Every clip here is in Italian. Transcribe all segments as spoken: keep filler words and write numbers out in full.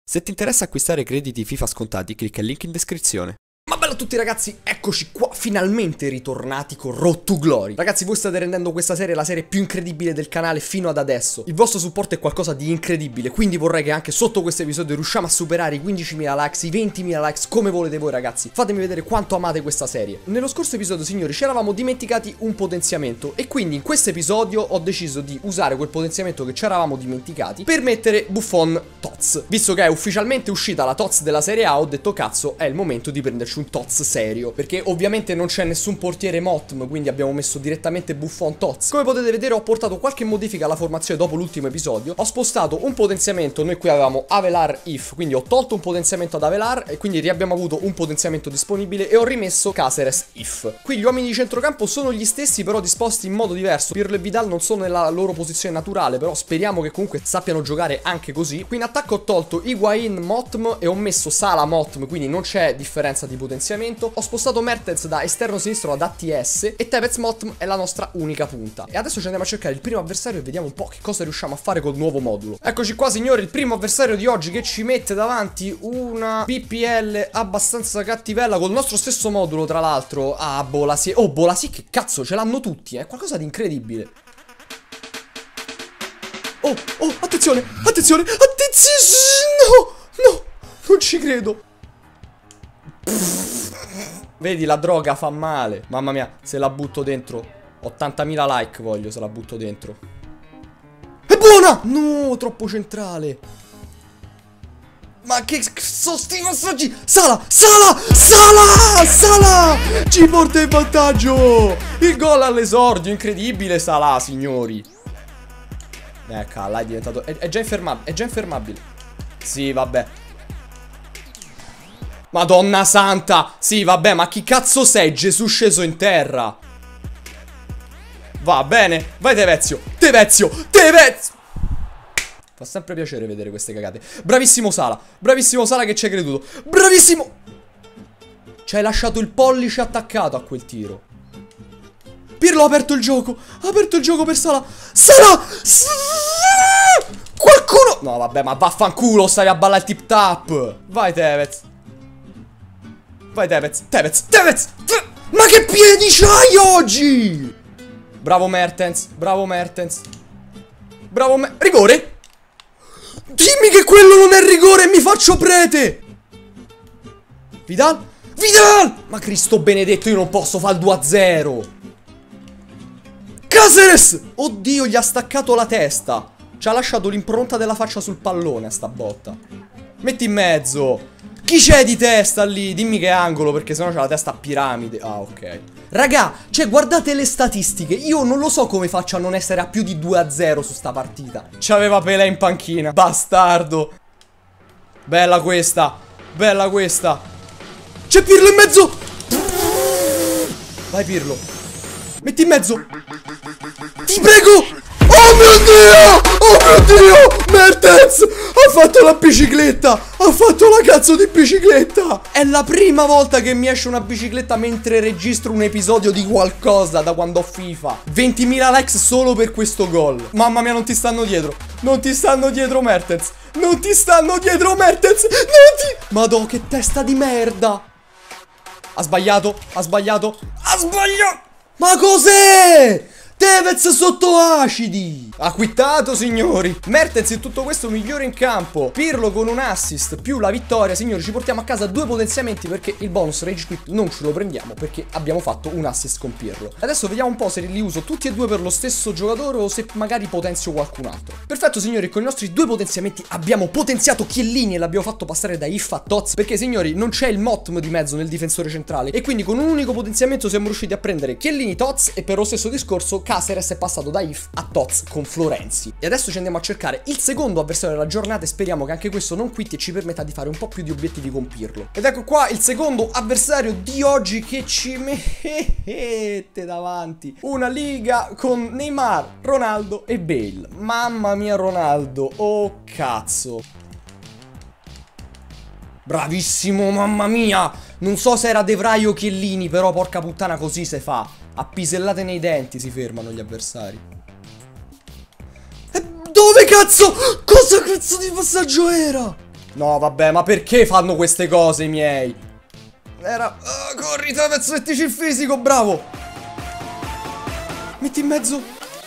Se ti interessa acquistare crediti FIFA scontati, clicca il link in descrizione. Ma bello a tutti ragazzi, eccoci qua, finalmente ritornati con Road to Glory. Ragazzi, voi state rendendo questa serie la serie più incredibile del canale fino ad adesso. Il vostro supporto è qualcosa di incredibile, quindi vorrei che anche sotto questo episodio riusciamo a superare i quindicimila likes, i ventimila likes, come volete voi ragazzi. Fatemi vedere quanto amate questa serie. Nello scorso episodio, signori, ci eravamo dimenticati un potenziamento e quindi in questo episodio ho deciso di usare quel potenziamento che ci eravamo dimenticati per mettere Buffon Tots. Visto che è ufficialmente uscita la Tots della Serie A, ho detto cazzo, è il momento di prenderci un Tots serio, perché ovviamente non c'è nessun portiere Motm, quindi abbiamo messo direttamente Buffon Tots. Come potete vedere ho portato qualche modifica alla formazione dopo l'ultimo episodio. Ho spostato un potenziamento, noi qui avevamo Avelar If, quindi ho tolto un potenziamento ad Avelar e quindi riabbiamo avuto un potenziamento disponibile e ho rimesso Caceres If. Qui gli uomini di centrocampo sono gli stessi però disposti in modo diverso. Pirlo e Vidal non sono nella loro posizione naturale, però speriamo che comunque sappiano giocare anche così. Qui in attacco ho tolto Higuain Motm e ho messo Salah Motm, quindi non c'è differenza di potenziamento. Ho spostato Mertens da esterno sinistro ad A T S e Tevez Motm è la nostra unica punta. E adesso ci andiamo a cercare il primo avversario e vediamo un po' che cosa riusciamo a fare col nuovo modulo. Eccoci qua signori, il primo avversario di oggi che ci mette davanti una P P L abbastanza cattivella col nostro stesso modulo tra l'altro. Ah, Bolasi. Oh, Bolasi che cazzo, ce l'hanno tutti, è qualcosa di incredibile. Oh, oh, attenzione, attenzione, attenzione. No, no, non ci credo. Vedi, la droga fa male. Mamma mia, se la butto dentro ottantamila like voglio, se la butto dentro. È buona! No, troppo centrale. Ma che sono sti passaggi? Salah, Salah, Salah, Salah ci porta in vantaggio. Il gol all'esordio, incredibile Salah, signori. Ecco, là è diventato, è, è già infermabile, è già infermabile. Sì, vabbè. Madonna santa. Sì, vabbè, ma chi cazzo sei? Gesù sceso in terra. Va bene. Vai Tevezio. Tevezio. Tevezio. Fa sempre piacere vedere queste cagate. Bravissimo Salah. Bravissimo Salah che ci hai creduto. Bravissimo. Ci hai lasciato il pollice attaccato a quel tiro. Pirlo ha aperto il gioco. Ha aperto il gioco per Salah. Salah. Salah. Qualcuno. No vabbè, ma vaffanculo. Stai a ballare il tip tap. Vai Tevez. Vai Tevez, Tevez, Tevez. Ma che piedi c'hai oggi? Bravo Mertens, bravo Mertens. Bravo Mer... Rigore? Dimmi che quello non è rigore e mi faccio prete. Vidal? Vidal! Ma Cristo benedetto, io non posso fare il due a zero. Caceres! Oddio, gli ha staccato la testa. Ci ha lasciato l'impronta della faccia sul pallone a sta botta. Metti in mezzo. Chi c'è di testa lì? Dimmi che è angolo, perché sennò c'ha la testa a piramide. Ah, ok. Raga, cioè guardate le statistiche. Io non lo so come faccio a non essere a più di due a zero su sta partita. C'aveva Pelé in panchina. Bastardo. Bella questa. Bella questa. C'è Pirlo in mezzo. Vai Pirlo. Metti in mezzo. Ti prego. Oh mio Dio! Oh mio Dio! Mertens ha fatto la bicicletta! Ha fatto la cazzo di bicicletta! È la prima volta che mi esce una bicicletta mentre registro un episodio di qualcosa da quando ho FIFA. ventimila likes solo per questo gol. Mamma mia, non ti stanno dietro. Non ti stanno dietro Mertens. Non ti stanno dietro Mertens. Non ti... Madò, che testa di merda. Ha sbagliato. Ha sbagliato. Ha sbagliato. Ma cos'è? Tevez sotto acidi. Ha quittato signori. Mertens in tutto questo migliore in campo. Pirlo con un assist più la vittoria. Signori, ci portiamo a casa due potenziamenti perché il bonus rage quit non ce lo prendiamo perché abbiamo fatto un assist con Pirlo. Adesso vediamo un po' se li uso tutti e due per lo stesso giocatore o se magari potenzio qualcun altro. Perfetto signori, con i nostri due potenziamenti abbiamo potenziato Chiellini e l'abbiamo fatto passare da If a Tots perché signori non c'è il Motm di mezzo nel difensore centrale e quindi con un unico potenziamento siamo riusciti a prendere Chiellini Tots e per lo stesso discorso Caceres è passato da If a Tots con Florenzi. E adesso ci andiamo a cercare il secondo avversario della giornata e speriamo che anche questo non quitti e ci permetta di fare un po' più di obiettivi con Pirlo. Ed ecco qua il secondo avversario di oggi che ci mette davanti una liga con Neymar, Ronaldo e Bale. Mamma mia Ronaldo, oh cazzo. Bravissimo, mamma mia. Non so se era De Vrij o Chiellini, però porca puttana così si fa. A pisellate nei denti si fermano gli avversari. E dove cazzo? Cosa cazzo di passaggio era? No, vabbè, ma perché fanno queste cose i miei? Era... Oh, corri, Tevez, mettici il fisico, bravo. Metti in mezzo.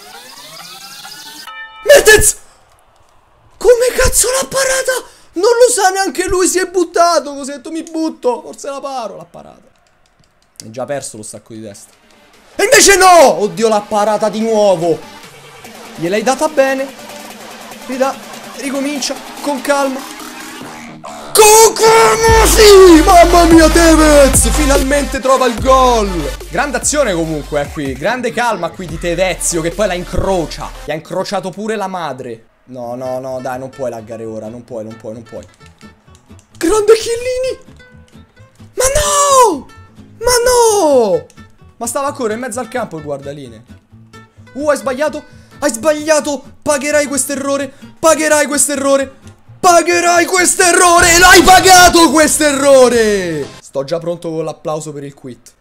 Mertens! Come cazzo l'ha parata? Non lo sa neanche lui, si è buttato. Così ha detto mi butto, forse la paro, l'ha parata. È già perso lo stacco di testa. E invece no! Oddio, l'ha parata di nuovo. Gliel'hai data bene. Ridà, ricomincia, con calma. Con calma, sì! Mamma mia, Tevez! Finalmente trova il gol. Grande azione comunque, eh, qui. Grande calma qui di Tevezio, che poi la incrocia. Gli ha incrociato pure la madre. No, no, no, dai, non puoi laggare ora. Non puoi, non puoi, non puoi. Grande Chiellini! Ma no! Ma no! Ma stava a correre in mezzo al campo il guardaline. Uh, hai sbagliato? Hai sbagliato! Pagherai questo errore! Pagherai questo errore! Pagherai questo errore! L'hai pagato questo errore! Sto già pronto con l'applauso per il quit.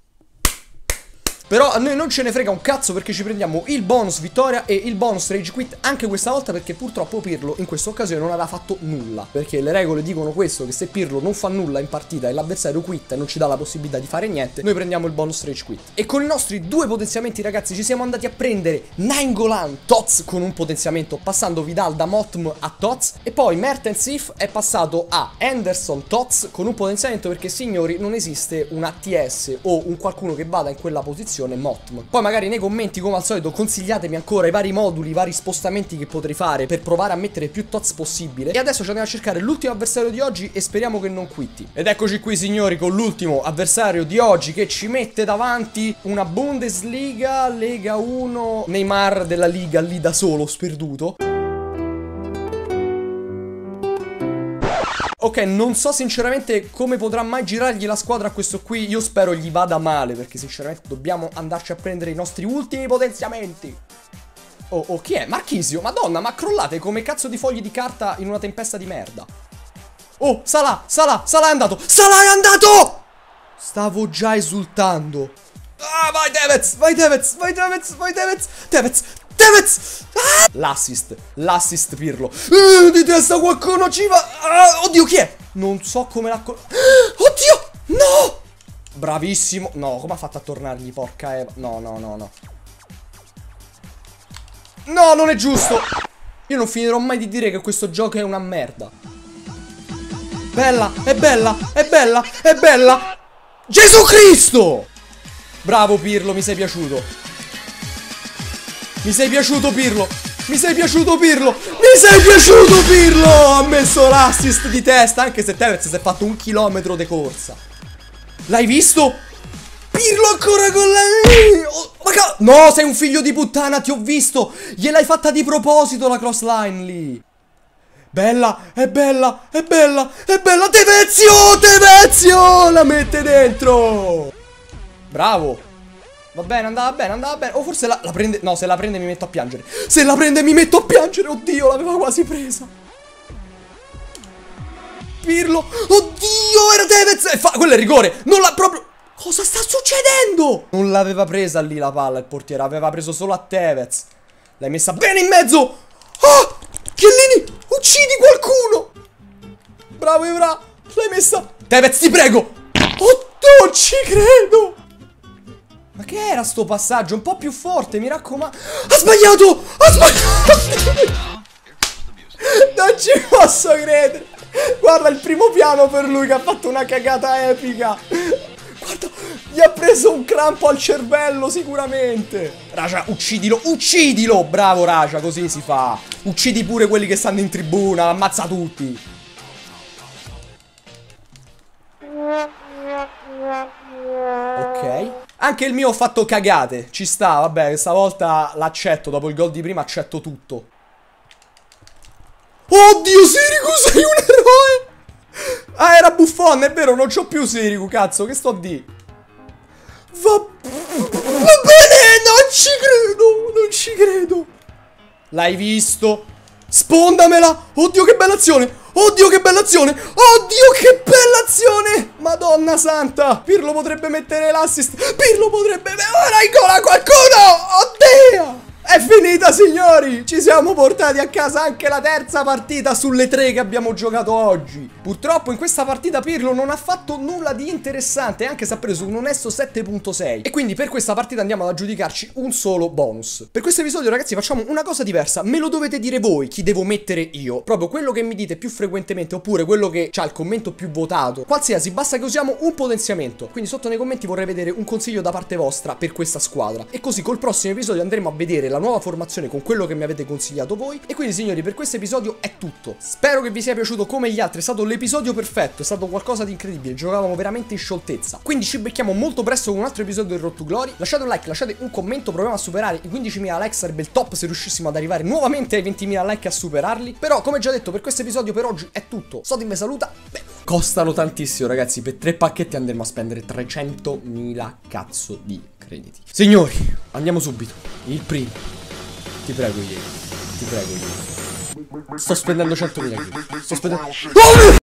Però a noi non ce ne frega un cazzo perché ci prendiamo il bonus vittoria e il bonus rage quit anche questa volta, perché purtroppo Pirlo in questa occasione non aveva fatto nulla. Perché le regole dicono questo, che se Pirlo non fa nulla in partita e l'avversario quit e non ci dà la possibilità di fare niente, noi prendiamo il bonus rage quit. E con i nostri due potenziamenti, ragazzi, ci siamo andati a prendere Nainggolan Tots con un potenziamento, passando Vidal da Motm a Tots. E poi Mertens If è passato a Henderson Tots con un potenziamento, perché signori non esiste un A T S o un qualcuno che vada in quella posizione Motm. Poi magari nei commenti, come al solito, consigliatemi ancora i vari moduli, i vari spostamenti che potrei fare per provare a mettere più Tots possibile. E adesso ci andiamo a cercare l'ultimo avversario di oggi e speriamo che non quitti. Ed eccoci qui, signori, con l'ultimo avversario di oggi, che ci mette davanti una Bundesliga, Lega uno, Neymar della Liga lì da solo, sperduto. Ok, non so sinceramente come potrà mai girargli la squadra a questo qui. Io spero gli vada male, perché sinceramente dobbiamo andarci a prendere i nostri ultimi potenziamenti. Oh, oh, chi è? Marchisio? Madonna, ma crollate come cazzo di fogli di carta in una tempesta di merda. Oh, Salah, Salah, Salah è andato. Salah è andato! Stavo già esultando. Ah, vai Tevez, vai Tevez, vai Tevez, vai Tevez, Tevez, Tevez! Ah! L'assist, l'assist Pirlo. Uh, di testa qualcuno ci va. Ah, oddio, chi è? Non so come l'ha... Oddio, no! Bravissimo. No, come ha fatto a tornargli, porca Eva. No, no, no, no. No, non è giusto. Io non finirò mai di dire che questo gioco è una merda. Bella, è bella, è bella, è bella. Gesù Cristo! Bravo Pirlo, mi sei piaciuto. Mi sei piaciuto Pirlo. Mi sei piaciuto Pirlo. Mi sei piaciuto Pirlo. Ha messo l'assist di testa, anche se Tevez si è fatto un chilometro di corsa. L'hai visto? Pirlo ancora con la... Oh, ma ca... No, sei un figlio di puttana, ti ho visto. Gliel'hai fatta di proposito la crossline lì. Bella, è bella, è bella, è bella. Tevezio, Tevezio la mette dentro. Bravo. Va bene, andava bene, andava bene. O forse la, la prende... No, se la prende mi metto a piangere. Se la prende mi metto a piangere. Oddio, l'aveva quasi presa. Pirlo. Oddio, era Tevez. E fa... Quello è rigore. Non l'ha proprio... Cosa sta succedendo? Non l'aveva presa lì la palla il portiere. Aveva preso solo a Tevez. L'hai messa bene in mezzo. Oh, Chiellini, uccidi qualcuno. Bravo Evra. L'hai messa. Tevez, ti prego. Oh, non ci credo. Ma che era sto passaggio? Un po' più forte, mi raccomando. Ha sbagliato! Ha sbagliato! Non ci posso credere. Guarda il primo piano per lui che ha fatto una cagata epica. Guarda, gli ha preso un crampo al cervello sicuramente. Raja, uccidilo, uccidilo. Bravo Raja, così si fa. Uccidi pure quelli che stanno in tribuna. Ammazza tutti. Ok. Anche il mio ho fatto cagate. Ci sta, vabbè, stavolta l'accetto. Dopo il gol di prima accetto tutto. Oddio, Sirigu, sei un eroe. Ah, era Buffon, è vero, non c'ho più Sirigu, cazzo, che sto di? Va... Va bene, non ci credo, non ci credo. L'hai visto? Spondamela. Oddio, che bella azione. Oddio, che bella azione. Oddio, che bella azione. Madonna santa. Pirlo potrebbe mettere l'assist. Pirlo potrebbe... Ora in gola qualcuno. Oddio. È finita, signori! Ci siamo portati a casa anche la terza partita sulle tre che abbiamo giocato oggi. Purtroppo in questa partita Pirlo non ha fatto nulla di interessante, anche se ha preso un onesto sette virgola sei. E quindi per questa partita andiamo ad aggiudicarci un solo bonus. Per questo episodio, ragazzi, facciamo una cosa diversa. Me lo dovete dire voi chi devo mettere io. Proprio quello che mi dite più frequentemente, oppure quello che ha il commento più votato. Qualsiasi, basta che usiamo un potenziamento. Quindi sotto nei commenti vorrei vedere un consiglio da parte vostra per questa squadra. E così col prossimo episodio andremo a vedere la nuova formazione con quello che mi avete consigliato voi. E quindi, signori, per questo episodio è tutto. Spero che vi sia piaciuto come gli altri. È stato l'episodio perfetto, è stato qualcosa di incredibile. Giocavamo veramente in scioltezza. Quindi ci becchiamo molto presto con un altro episodio del Road to Glory. Lasciate un like, lasciate un commento. Proviamo a superare i quindicimila like. Sarebbe il top se riuscissimo ad arrivare nuovamente ai ventimila like, a superarli. Però, come già detto, per questo episodio per oggi è tutto. Sodim vi saluta. Beh, costano tantissimo, ragazzi. Per tre pacchetti andremo a spendere trecentomila cazzo di crediti. Signori, andiamo subito. Il primo. Ti prego, ieri. Ti prego, ieri. Sto spendendo centomila crediti. Sto spendendo... Oh!